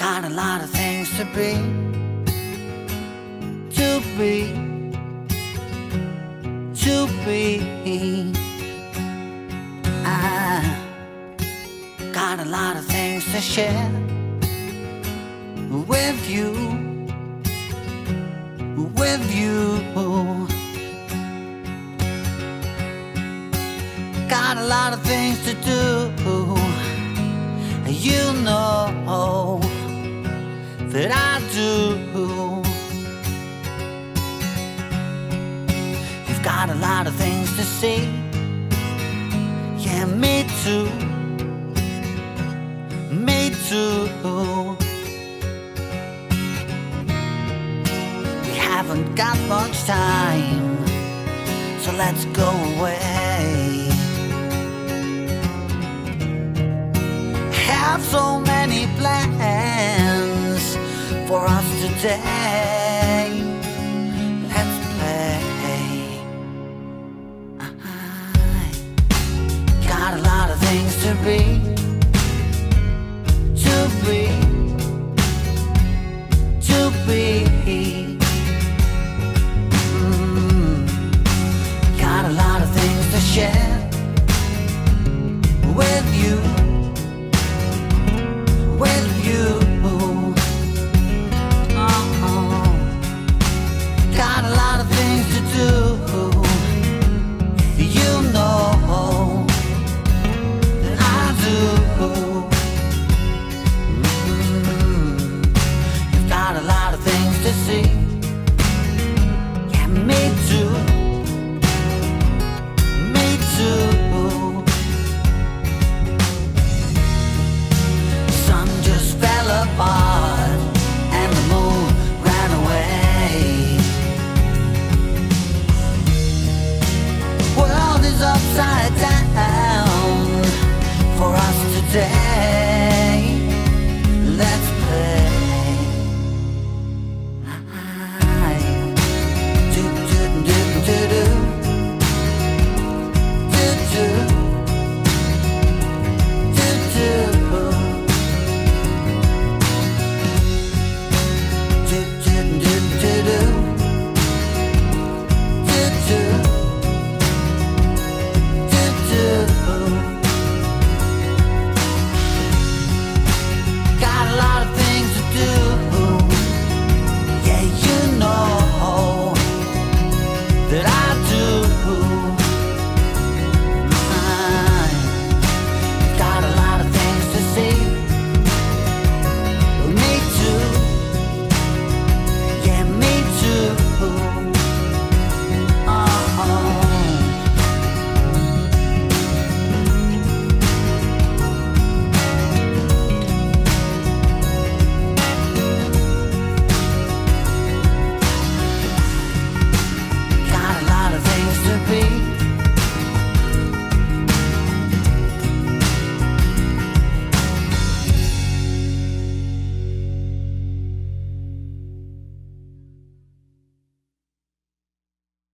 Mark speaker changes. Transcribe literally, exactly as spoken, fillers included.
Speaker 1: Got a lot of things to be, to be, to be. I got a lot of things to share with you, with you. Got a lot of things to do. You know that I do. You've got a lot of things to see. Yeah, me too. Me too. We haven't got much time, so let's go away. Have so many plans for us today. Let's play. I got a lot of things to be.